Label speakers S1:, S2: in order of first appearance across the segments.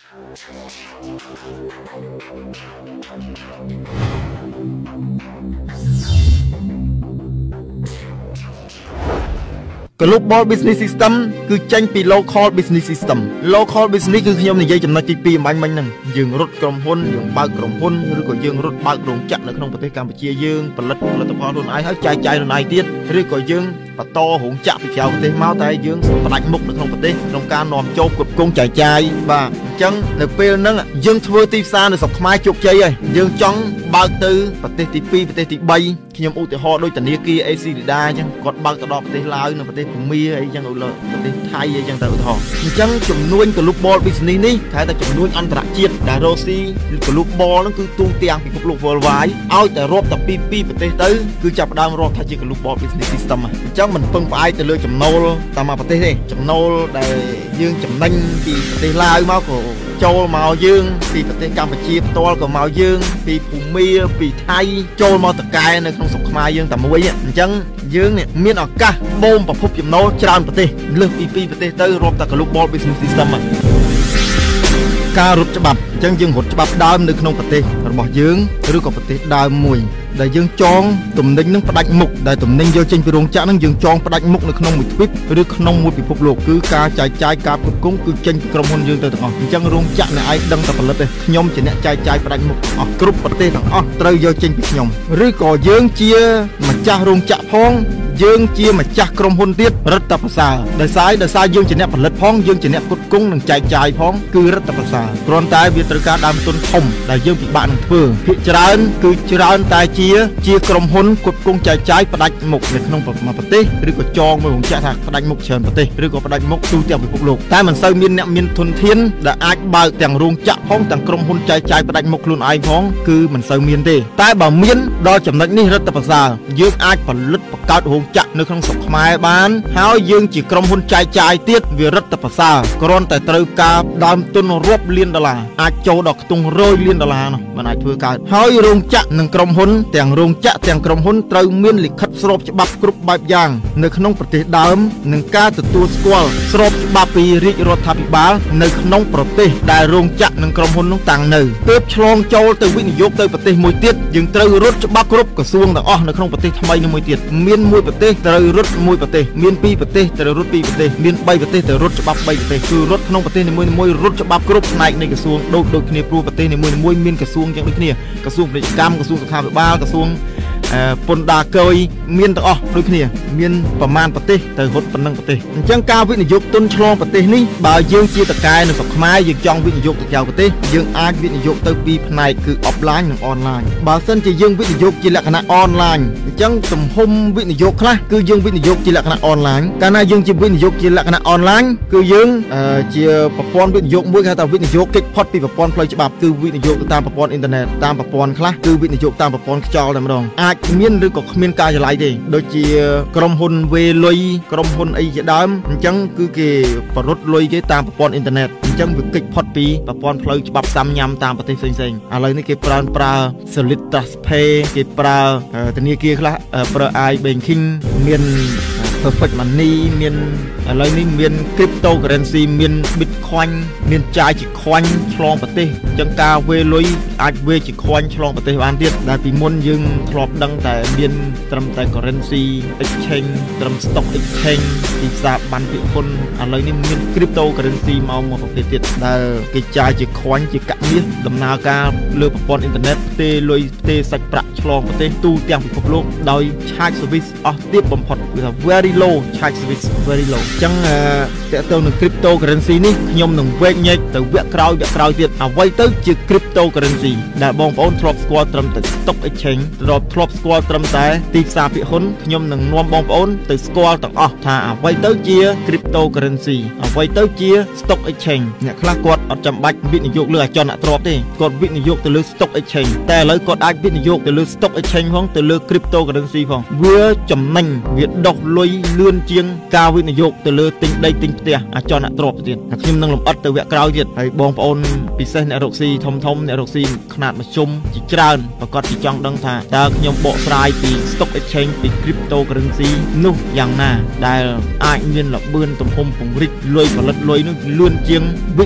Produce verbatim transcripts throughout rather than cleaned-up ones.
S1: Global Business System គឺចេញពី Local Business System Local Business គឺខ្ញុំនិយាយចំណុចទីពីរអំបញ្ញមិញហ្នឹងយើងរត់ក្រុមហ៊ុនយើងបើកក្រុមហ៊ុនឬក៏យើងរត់បើករោងចក្រនៅក្នុងប្រទេសកម្ពុជាយើងផលិតផលិតផលខ្លួនឯងហើយចែកចាយខ្លួនឯងទៀតឬក៏យើងបន្តរោងចក្រពីក្រៅប្រទេសមកតែយើងផ្ដាច់មុខនៅក្នុងប្រទេសក្នុងការនាំចូលគ្រប់គ្រងចែកចាយបាទអញ្ចឹងនៅពេលហ្នឹងយើងធ្វើទីផ្សារនៅស្រុកខ្មែរជោគជ័យហើយយើងចង់បើកទៅប្រទេសទីពីរប្រទេសទីបីខ្ញុំឧទាហរណ៍ដូចធនាគារ អេ ស៊ី Lida អញ្ចឹងគាត់បើកទៅដល់ប្រទេសឡាវនៅប្រទេសភូមាអីចឹងទៅលើប្រទេសថៃអីចឹងទៅឧទាហរណ៍អញ្ចឹងចំនួន Global Business នេះគេថាចំនួនអន្តរជាតិដែលរកស៊ី Global ហ្នឹងគឺទូទាំងពិភពលោក Worldwide ឲ្យតែរាប់តែពីពីប្រទេសទៅគឺចាប់ផ្ដើមរាប់ថាជា Global Business System អញ្ចឹងមិនពឹងផ្អែកទៅលើចំណូលតាមប្រទេសទេចំណូលដែលយើងចំណេញពីប្រទេសឡាវមកក៏ចូលមកយើងពីប្រទេសកម្ពុជាផ្ទាល់ក៏មកយើងពីភូមាពីថៃចូលមកតកែនៅក្នុងស្រុកខ្មែរយើងតែមួយអញ្ចឹងយើងនេះមានឱកាសបូមប្រភពចំណូលច្រើនប្រទេសលើសពីពីប្រទេសទៅរាប់តែ Global Business System ការរត់ច្បាប់អញ្ចឹងយើងរត់ច្បាប់ដើមនៅក្នុងប្រទេសរបស់យើងឬក៏ប្រទេសដើមមួយដែលយើងចងទំនិញនឹងផ្ដាច់មុខដែលទំនិញយកចេញពីរោងចក្រនឹងយើងចងផ្ដាច់មុខនៅក្នុងមួយទ្វីបឬក្នុងមួយពិភពលោកគឺការចែកចាយការគ្រប់គ្រងគឺចេញពីក្រុមហ៊ុនយើងទៅទាំងអស់អញ្ចឹងរោងចក្រអ្នកឯងដឹងតែផលិតទេខ្ញុំជាអ្នកចែកចាយផ្ដាច់មុខអស់គ្រប់ប្រទេសទាំងអស់ត្រូវយកចេញពីខ្ញុំឬក៏យើងជាម្ចាស់រោងចក្រផងយើងជាម្ចាស់ក្រុមហ៊ុនទៀតរឹតតែប្រសើរដោយសារដោយសារយើងជាអ្នកផលិតផងយើងជាអ្នកផ្គត់ផ្គង់និងចែកចាយផងគឺរឹតតែប្រសើរគ្រាន់តែវាត្រូវការដើមទុនធំដែលយើងពិបាកនឹងធ្វើភាគច្រើនគឺច្រើនតែជាជាក្រុមហ៊ុនផ្គត់ផ្គង់ចែកចាយផ្ដាច់មុខនៅក្នុងប្រទេសឬក៏ចងមួយរោងចក្រថាផ្ដាច់មុខច្រើនប្រទេសឬក៏ផ្ដាច់មុខទូទាំងពិភពលោកតែមិនសូវមានអ្នកមានធនធានដែលអាចបើកទាំងរោងចក្រផងទាំងក្រុមហ៊ុនចែកចាយផ្ដាច់មុខខ្លួនឯងផងគឺមិនសូវមានទេតែបើមានដល់ចំណុចនេះរឹតតែប្រសើរយើងអាចផលិតបង្កើតរោងចក្រនៅក្នុងស្រុកខ្មែរបានហើយយើងជាក្រុមហ៊ុនចែកចាយទៀតវារឹតតែប្រសើរគ្រាន់តែត្រូវការដើមទុនរាប់លានដុល្លារអាចចូលដល់ខ្ទង់រយលានដុល្លារនោះមិនអាចធ្វើកើតហើយរោងចក្រនិងក្រុមហ៊ុនទាំងរោងចក្រទាំងក្រុមហ៊ុនត្រូវមានលិខិតស្របច្បាប់គ្រប់បែបយ៉ាងនៅក្នុងប្រទេសដើមនិងការទទួលស្គាល់ស្របច្បាប់ពីរាជរដ្ឋាភិបាលនៅក្នុងប្រទេសដែលរោងចក្រនិងក្រុមហ៊ុននោះតាំងនៅទើបឆ្លងចូលទៅវិនិយោគទៅប្រទេសមួយទៀតយើងត្រូវរត់ច្បាប់គ្រប់ក្រសួងទាំងអស់នៅក្នុងប្រទេសថ្មីមួយទៀតមានមួយប្រទេសត្រូវរត់មួយប្រទេសមានពីរប្រទេសត្រូវរត់ពីរប្រទេសមានបីប្រទេសត្រូវរត់ច្បាប់បីប្រទេសគឺរត់ក្នុងប្រទេសនីមួយៗរត់ច្បាប់គ្រប់ផ្នែកនៃក្រសួងដូចដូចគ្នាព្រោះប្រទេសនីមួយៗមានក្រសួងយ៉ាងដូចគ្នាក្រសួងពាណិជ្ជកម្មក្រសួងសុខាភិបាលក្រសួងពន្ធដារកយមានទាំងអស់ដូចគ្នាមានប្រមាណប្រទេសទៅរត់ប៉ុណ្ណឹងប្រទេសអញ្ចឹងការវិនិយោគទុនឆ្លងប្រទេសនេះបើយើងជាតកែនៅស្រុកខ្មែរយើងចង់វិនិយោគទៅក្រៅប្រទេសយើងអាចវិនិយោគទៅពីរផ្នែកគឺ offline និង online បើសិនជាយើងវិនិយោគជាលក្ខណៈ online អញ្ចឹងទំហំវិនិយោគខ្លះគឺយើងវិនិយោគជាលក្ខណៈ online កាលណាយើងជាវិនិយោគជាលក្ខណៈ online គឺយើងជាប្រព័ន្ធវិនិយោគមួយគេហៅថាវិនិយោគគេចផុតពីប្រព័ន្ធផ្លូវច្បាប់គឺវិនិយោគតាមប្រព័ន្ធអ៊ីនធឺណិតតាមប្រព័ន្ធខ្លះគឺវិនិយោគតាមប្រព័ន្ធខ្យល់តែម្ដងអាចមានឬក៏គ្មានការចល័យទេដូចជាក្រុមហ៊ុនវេលុយក្រុមហ៊ុនអីជាដើមអញ្ចឹងគឺគេបរុតលុយគេតាមប្រព័ន្ធអ៊ីនធឺណិតអញ្ចឹងវាគេចផុតពីប្រព័ន្ធផ្លូវច្បាប់សាមញ៉ាំតាមប្រទេសផ្សេងៗឥឡូវនេះគេប្រើប្រើ Solid Trust Pay គេប្រើធនាគារខ្លះប្រើ iBanking មាន Perfect Money មានឥឡូវនេះមាន Cryptocurrency មាន Bitcoin មានចាយជា Coin ឆ្លងប្រទេសអញ្ចឹងការវេលុយអាចវេជា Coin ឆ្លងប្រទេសបានទៀតដែលពីមុនយើងធ្លាប់ដឹងតែមានត្រឹមតែ Currency Exchange ត្រឹម Stock Exchange ទីផ្សារបានពីហ៊ុនឥឡូវនេះមាន Cryptocurrency មកមួយប្រភេទទៀតដែលគេចាយជា Coin ជាកាក់មាសដំណើរការលើប្រព័ន្ធអ៊ីនធឺណិតផ្ទេរលុយផ្ទេរសាច់ប្រាក់ឆ្លងប្រទេសទូទាំងពិភពលោកដោយ Charge Service អស់ទាបបំផុតគឺថា very low Charge Service very low អញ្ចឹងតើទៅនឹង Cryptocurrency នេះខ្ញុំនឹងវែកញែកទៅវគ្គក្រោយវគ្គក្រោយទៀតអ្វីទៅជា Cryptocurrency ដែលបងប្អូនធ្លាប់ស្គាល់ត្រឹមតែ Stock Exchange ធ្លាប់ធ្លាប់ស្គាល់ត្រឹមតែទីផ្សារភាគហ៊ុនខ្ញុំនឹងនាំបងប្អូនទៅស្គាល់ទាំងអស់ថាអ្វីទៅជា Cryptocurrency អ្វីទៅជា Stock Exchange អ្នកខ្លះគាត់អត់ចាំបាច់វិនិយោគលើអចលនទ្រព្យទេគាត់វិនិយោគទៅលើ Stock Exchange តែឥឡូវគាត់អាចវិនិយោគទៅលើ Stock Exchange ផងទៅលើ Cryptocurrency ផងវាចំណេញវាដុសលុយលឿនជាងការវិនិយោគទៅលើទិញដីទិញផ្ទះអចលនទ្រព្យទៀតខ្ញុំនឹងលម្អិតទៅវគ្គក្រោយទៀតហើយបងប្អូនពិសេសអ្នករកស៊ីធំធំអ្នករកស៊ីខ្នាតមធ្យមជាច្រើនប្រកាសជាចង់ដឹងថាតើខ្ញុំបកស្រាយពី Stock Exchange ពី Cryptocurrency នោះយ៉ាងណាដែលអាចមានលបឿនទំហំពង្រីកលុយផលិតលុយនោះលឿនជាងវិនិយោគលើអ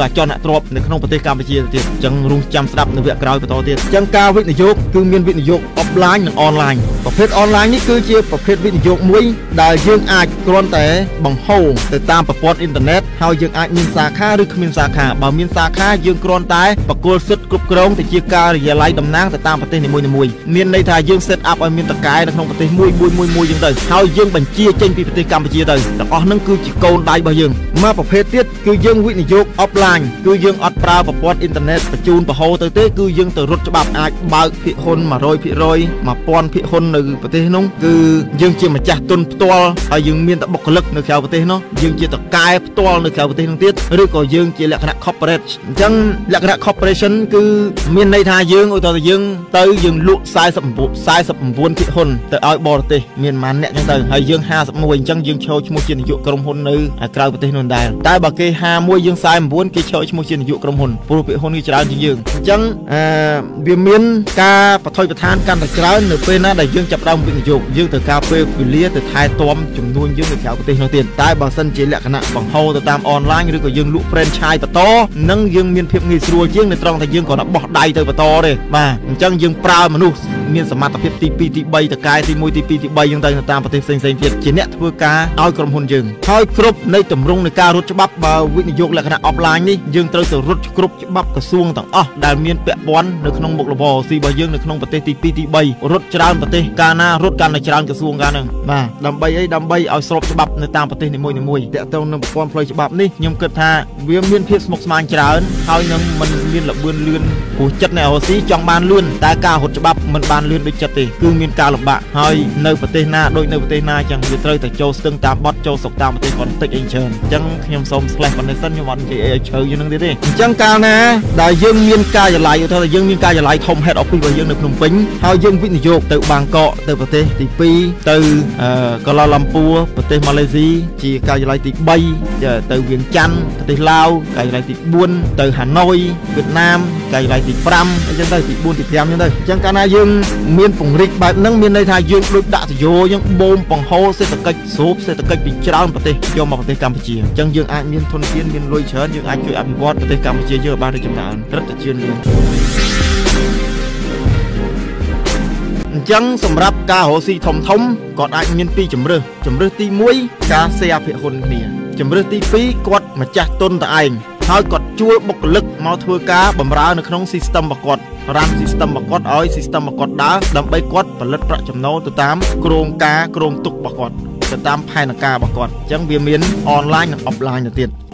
S1: ចនៈទ្រព្យនៅក្នុងប្រទេសកម្ពុជាទៀតអញ្ចឹងរងចាំស្ដាប់នៅវគ្គក្រោយបន្តទៀតអញ្ចឹងការវិនិយោគគឺមានវិនិយោគ offline និង online ប្រភេទ online នេះគឺជាប្រភេទវិនិយោគមួយដែលយើងអាចគ្រាន់តែបង្ហូរទៅតាមប្រព័ន្ធអ៊ីនធឺណិតហើយយើងអាចមានសាខាឬគ្មានសាខាបើមានសាខាយើងគ្រាន់តែបកគលសិទ្ធិគ្រប់គ្រងទៅជាការិយាល័យតំណាងទៅតាមប្រទេសនីមួយៗមានន័យថាយើង set up ឲ្យមានតកែនៅក្នុងប្រទេសមួយមួយមួយមួយយើងទៅហើយយើងបញ្ជាចេញពីប្រទេសកម្ពុជាទៅទាំងអស់ហ្នឹងគឺជាកូនដៃរបស់យើងមកប្រភេទទៀតគឺយើងវិនិយោគ offline គឺយើងអត់ប្រើប្រព័ន្ធអ៊ីនធឺណិតបញ្ជូនបរហូរទៅទេគឺយើងទៅរត់ច្បាប់អាចបើកភាគហ៊ុន one hundred percent one thousandភាគហ៊ុននៅប្រទេសនោះគឺយើងជាម្ចាស់ទុនផ្ទាល់ហើយយើងមានតែបុគ្គលិកនៅក្រៅប្រទេសនោះយើងជាតកែផ្ទាល់នៅក្រៅប្រទេសនោះទៀតឬក៏យើងជាលក្ខណៈ corporate អញ្ចឹងលក្ខណៈ corporation គឺមានន័យថាយើងឧទាហរណ៍យើងទៅយើងលក់forty-nineភាគហ៊ុនទៅឲ្យបរទេសមានប៉ុន្មានអ្នកអញ្ចឹងទៅហើយយើងfifty-oneអញ្ចឹងយើងឈរឈ្មោះជានាយកក្រុមហ៊ុននៅក្រៅប្រទេសនោះដែរតែបើគេfifty-oneយើងforty-nineគេឈរឈ្មោះជានាយកក្រុមហ៊ុនព្រោះភាគហ៊ុនគេច្រើនជាងយើងអញ្ចឹងអឺវាមានការបថុយប្រឋានកាន់តែច្រើននៅពេលណាដែលយើងចាប់ផ្ដើមវិនិយោគយើងត្រូវការពេលវេលាទៅថែទាំចំនួនយើងនៅក្រៅប្រទេសនោះទៀតតែបើសិនជាលក្ខណៈបង្ហូរទៅតាម online ឬក៏យើងលក់ franchise បន្តនឹងយើងមានភាពងាយស្រួលជាងនៅត្រង់ថាយើងគ្រាន់តែបោះដៃទៅបន្តទេបាទអញ្ចឹងយើងប្រើមនុស្សមានសមត្ថភាពទីtwoទីthreeតកែទីoneទីtwoទីthreeយើងទៅតាមប្រទេសផ្សេងៗទៀតជាអ្នកធ្វើការឲ្យក្រុមហ៊ុនយើងហើយគ្រប់នៃទម្រង់នៃការរត់ច្បាប់បើវិនិយោគលក្ខណៈ offline នេះយើងត្រូវទៅរត់គ្រប់ច្បាប់ក្រសួងទាំងអស់ដែលមានពាក់ព័ន្ធនៅក្នុងមុខរបរស៊ីរបស់យើងនៅក្នុងប្រទេសទីtwoទីthreeរត់ច្រើនប្រទេសកាលណារត់កាន់តែច្រើនក្រសួងកាលហ្នឹងបាទដើម្បីអីដើម្បីឲ្យស្របច្បាប់នៅតាមប្រទេសនីមួយៗតាក់ទងនឹងប្រព័ន្ធផ្លូវច្បាប់នេះខ្ញុំគិតថាវាមានភាពស្មុគស្មាញច្រើនហើយនឹងមិនមានល្បឿនលឿនព្រោះចិត្តអ្នករស់ស៊ីចង់បានលឿនតែការរត់ច្បាប់មិនបានលឿនដូចចិត្តទេគឺមានការលំបាកហើយនៅប្រទេសណាដូចនៅប្រទេសណាអញ្ចឹងវាត្រូវតែចូលស្ទឹងតាមបទចូលស្រុកតាមប្រទេសគាត់តិចអីច្រើនអញ្ចឹងខ្ញុំសូម slash ប៉ុណ្ណេះសិនខ្ញុំអត់និយាយអីឲ្យជ្រៅជាងនឹងទៀតទេអញ្ចឹងកាលណាដែលយើងមានការិយាល័យឧទាហរណ៍យើងមានការិយាល័យធំ head office របស់យើងនៅភ្នំពេញហើយយើងវិនិយោគទៅបាងកកទៅប្រទេសទីtwoទៅកូឡាឡាំពួរប្រទេសម៉ាឡេស៊ីជាការិយាល័យទីthreeទៅវៀងច័ន្ទប្រទេសឡាវការិយាល័យទីfourទៅហាណូយវៀតណាមការិយាល័យទីfiveអញ្ចឹងទៅទីfourទីfiveអញ្ចឹងទៅអញ្ចឹងកាលណាយើងមានពង្រីកបែបហ្នឹងមានន័យថាយើងដូចដាក់ទយោយើងបូមបង្ហូរសេដ្ឋកិច្ចស្រូបសេដ្ឋកិច្ចពីច្រើនប្រទេសយកមកប្រទេសកម្ពុជាអញ្ចឹងយើងអាចមានធនធានមានលុយច្រើនយើងអាចជួយអភិវឌ្ឍប្រទេសកម្ពុជាយើងឲ្យបានរីកចម្រើនរឹតតែជឿនលឿនអញ្ចឹងសម្រាប់ការរកស៊ីធំធំគាត់អាចមានពីរជំរើសជំរើសទីoneការ share ភាគហ៊ុនគ្នាជំរើសទីtwoគាត់ម្ចាស់ទុនតែឯងហើយគាត់ជួលបុគ្គលិកមកធ្វើការបម្រើនៅក្នុង system របស់គាត់ run system របស់គាត់ឲ្យ system របស់គាត់ដើរដើម្បីគាត់ផលិតប្រាក់ចំណូលទៅតាមគ្រោងការគ្រោងទុករបស់គាត់ទៅតាមផែនការរបស់គាត់អញ្ចឹងវាមាន online និង offline ទៅទៀត